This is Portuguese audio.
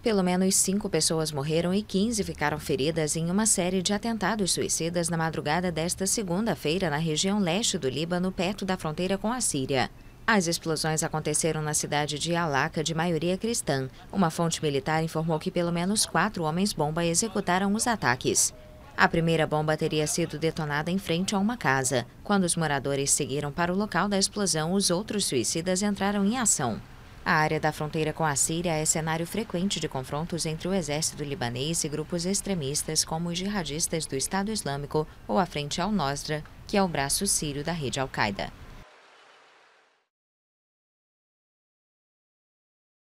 Pelo menos 5 pessoas morreram e 15 ficaram feridas em uma série de atentados suicidas na madrugada desta segunda-feira na região leste do Líbano, perto da fronteira com a Síria. As explosões aconteceram na cidade de Al-Aqsa, de maioria cristã. Uma fonte militar informou que pelo menos 4 homens-bomba executaram os ataques. A primeira bomba teria sido detonada em frente a uma casa. Quando os moradores seguiram para o local da explosão, os outros suicidas entraram em ação. A área da fronteira com a Síria é cenário frequente de confrontos entre o exército libanês e grupos extremistas como os jihadistas do Estado Islâmico ou a Frente al-Nusra, que é o braço sírio da rede Al-Qaeda.